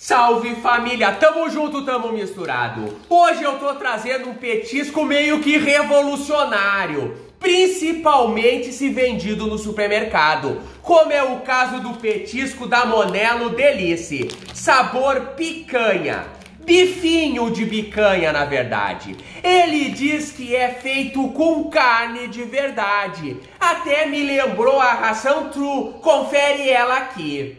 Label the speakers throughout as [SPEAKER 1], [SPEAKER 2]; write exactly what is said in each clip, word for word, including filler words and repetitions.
[SPEAKER 1] Salve família, tamo junto, tamo misturado. Hoje eu tô trazendo um petisco meio que revolucionário, principalmente se vendido no supermercado, como é o caso do petisco da Monelo Delice, sabor picanha. Bifinho de picanha, na verdade. Ele diz que é feito com carne de verdade. Até me lembrou a ração True, confere ela aqui.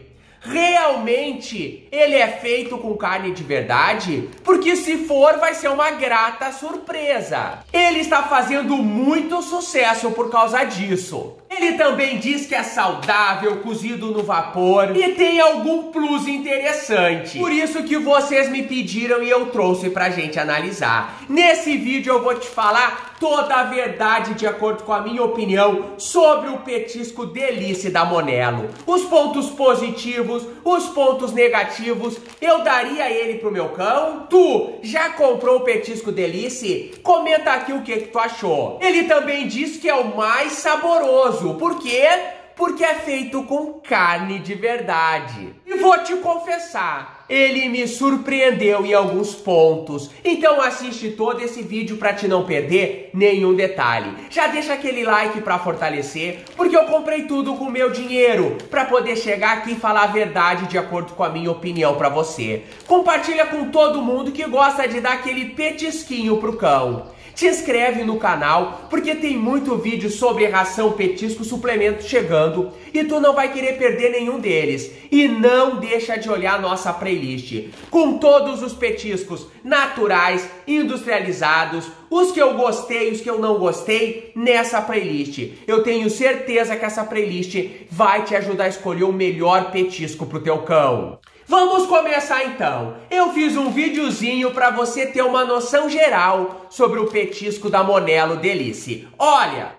[SPEAKER 1] Realmente ele é feito com carne de verdade? Porque se for, vai ser uma grata surpresa. Ele está fazendo muito sucesso por causa disso. Ele também diz que é saudável, cozido no vapor e tem algum plus interessante. Por isso que vocês me pediram e eu trouxe pra gente analisar. Nesse vídeo eu vou te falar toda a verdade de acordo com a minha opinião sobre o petisco Delice da Monelo. Os pontos positivos, os pontos negativos. Eu daria ele pro meu cão? Tu já comprou o petisco Delice? Comenta aqui o que, que tu achou. Ele também diz que é o mais saboroso. Por quê? Porque é feito com carne de verdade. E vou te confessar, ele me surpreendeu em alguns pontos. Então assiste todo esse vídeo para te não perder nenhum detalhe. Já deixa aquele like para fortalecer, porque eu comprei tudo com meu dinheiro, para poder chegar aqui e falar a verdade de acordo com a minha opinião para você. Compartilha com todo mundo que gosta de dar aquele petisquinho pro cão. Te inscreve no canal, porque tem muito vídeo sobre ração, petisco, suplemento chegando e tu não vai querer perder nenhum deles. E não deixa de olhar nossa playlist, com todos os petiscos naturais, industrializados, os que eu gostei, os que eu não gostei, nessa playlist. Eu tenho certeza que essa playlist vai te ajudar a escolher o melhor petisco pro teu cão. Vamos começar então. Eu fiz um videozinho para você ter uma noção geral sobre o petisco da Monelo Delice. Olha!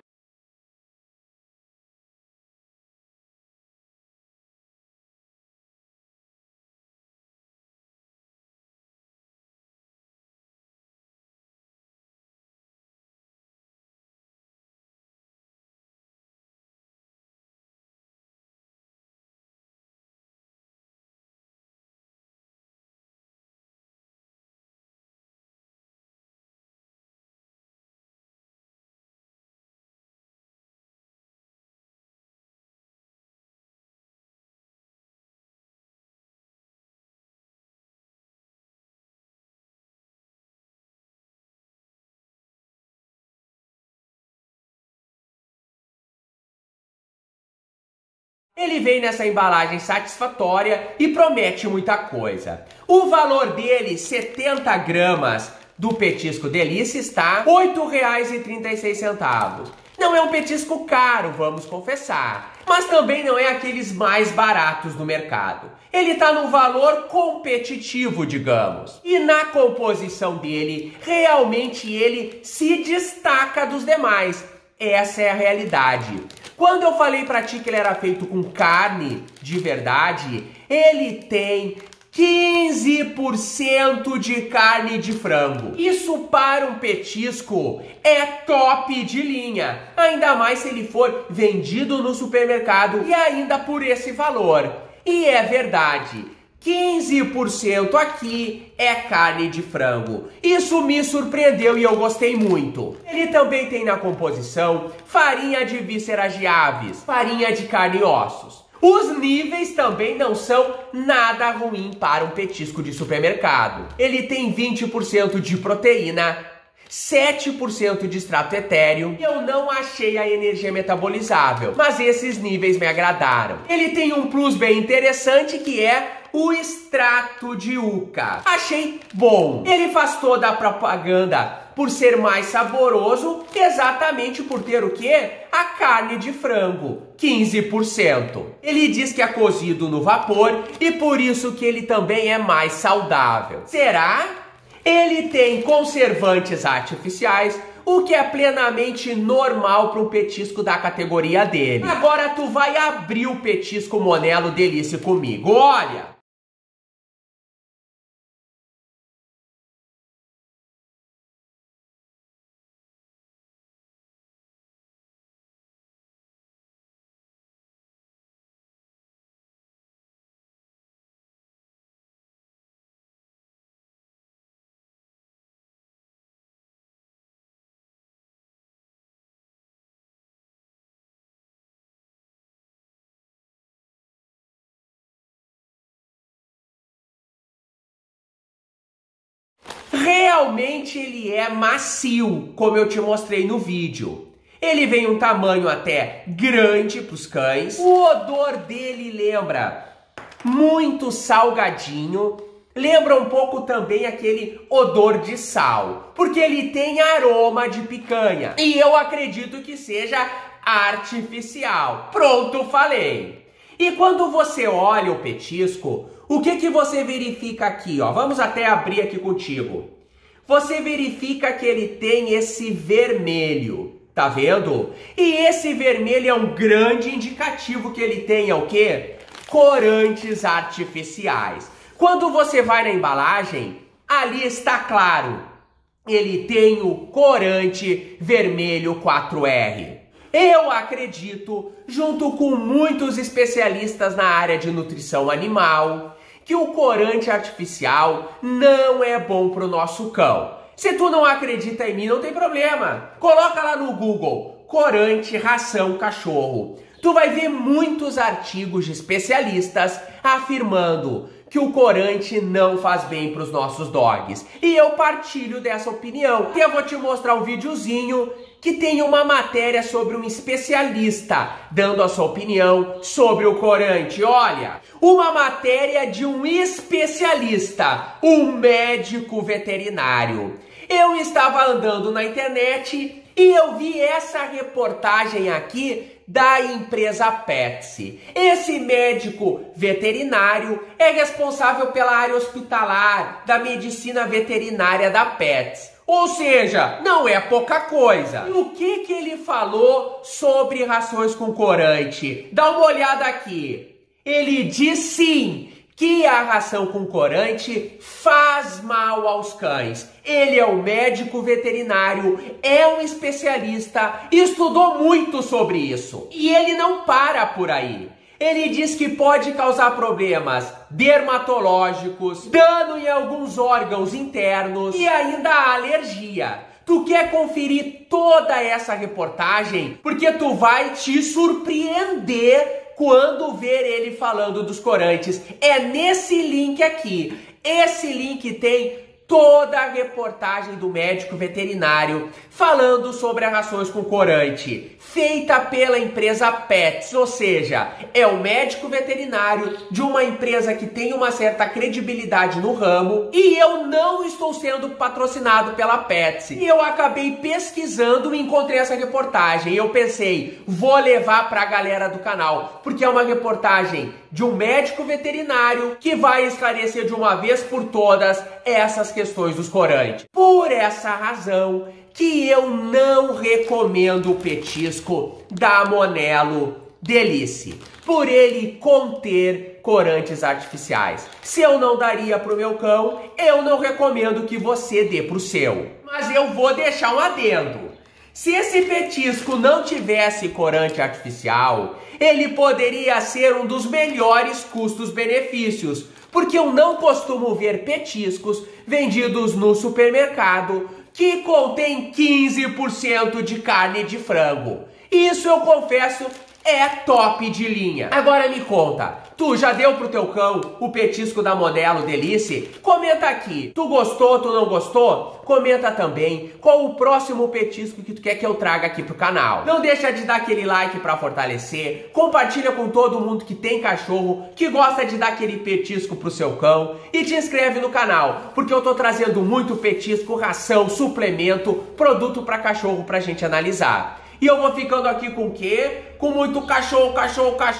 [SPEAKER 1] Ele vem nessa embalagem satisfatória e promete muita coisa. O valor dele, setenta gramas do petisco Delice, está oito reais e trinta e seis centavos. Não é um petisco caro, vamos confessar, mas também não é aqueles mais baratos do mercado. Ele está num valor competitivo, digamos. E na composição dele, realmente ele se destaca dos demais. Essa é a realidade. Quando eu falei pra ti que ele era feito com carne de verdade, ele tem quinze por cento de carne de frango. Isso para um petisco é top de linha. Ainda mais se ele for vendido no supermercado e ainda por esse valor. E é verdade. quinze por cento aqui é carne de frango. Isso me surpreendeu e eu gostei muito. Ele também tem na composição farinha de vísceras de aves, farinha de carne e ossos. Os níveis também não são nada ruim para um petisco de supermercado. Ele tem vinte por cento de proteína, sete por cento de extrato etéreo. Eu não achei a energia metabolizável, mas esses níveis me agradaram. Ele tem um plus bem interessante que é o extrato de yuca. Achei bom. Ele faz toda a propaganda por ser mais saboroso, exatamente por ter o quê? A carne de frango, quinze por cento. Ele diz que é cozido no vapor e por isso que ele também é mais saudável. Será? Ele tem conservantes artificiais, o que é plenamente normal para um petisco da categoria dele. Agora tu vai abrir o petisco Monelo Delice comigo, olha! realmente ele é macio, como eu te mostrei no vídeo. Ele vem um tamanho até grande para os cães. O odor dele lembra muito salgadinho. Lembra um pouco também aquele odor de sal, porque ele tem aroma de picanha. E eu acredito que seja artificial. Pronto, falei. E quando você olha o petisco, o que que você verifica aqui, ó? Vamos até abrir aqui contigo. Você verifica que ele tem esse vermelho, tá vendo? E esse vermelho é um grande indicativo que ele tem, é o quê? Corantes artificiais. Quando você vai na embalagem, ali está claro, ele tem o corante vermelho quatro R. Eu acredito, junto com muitos especialistas na área de nutrição animal, que o corante artificial não é bom para o nosso cão. Se tu não acredita em mim, não tem problema. Coloca lá no Google, corante ração cachorro. Tu vai ver muitos artigos de especialistas afirmando que o corante não faz bem para os nossos dogs. E eu partilho dessa opinião. E eu vou te mostrar um videozinho que tem uma matéria sobre um especialista dando a sua opinião sobre o corante. Olha, uma matéria de um especialista, um médico veterinário. Eu estava andando na internet e eu vi essa reportagem aqui da empresa Pets. Esse médico veterinário é responsável pela área hospitalar da medicina veterinária da Pets. Ou seja, não é pouca coisa. E o que que ele falou sobre rações com corante? Dá uma olhada aqui. Ele diz sim que a ração com corante faz mal aos cães. Ele é um médico veterinário, é um especialista, estudou muito sobre isso. E ele não para por aí. Ele diz que pode causar problemas dermatológicos, dano em alguns órgãos internos e ainda alergia. Tu quer conferir toda essa reportagem? Porque tu vai te surpreender quando ver ele falando dos corantes. É nesse link aqui. Esse link tem toda a reportagem do médico veterinário falando sobre as rações com corante, feita pela empresa Pets, ou seja, é o médico veterinário de uma empresa que tem uma certa credibilidade no ramo, e eu não estou sendo patrocinado pela Pets. E eu acabei pesquisando e encontrei essa reportagem, e eu pensei, vou levar para a galera do canal, porque é uma reportagem de um médico veterinário que vai esclarecer de uma vez por todas essas questões dos corantes. Por essa razão que eu não recomendo o petisco da Monelo Delice, por ele conter corantes artificiais. Se eu não daria para o meu cão, eu não recomendo que você dê para o seu. Mas eu vou deixar um adendo. Se esse petisco não tivesse corante artificial, ele poderia ser um dos melhores custos-benefícios, porque eu não costumo ver petiscos vendidos no supermercado que contém quinze por cento de carne de frango. Isso eu confesso é top de linha. Agora me conta, tu já deu pro teu cão o petisco da Monelo Delice? Comenta aqui, tu gostou, tu não gostou? Comenta também qual o próximo petisco que tu quer que eu traga aqui pro canal. Não deixa de dar aquele like pra fortalecer, compartilha com todo mundo que tem cachorro, que gosta de dar aquele petisco pro seu cão, e te inscreve no canal, porque eu tô trazendo muito petisco, ração, suplemento, produto pra cachorro pra gente analisar. E eu vou ficando aqui com o quê? Com muito cachorro, cachorro, cachorro.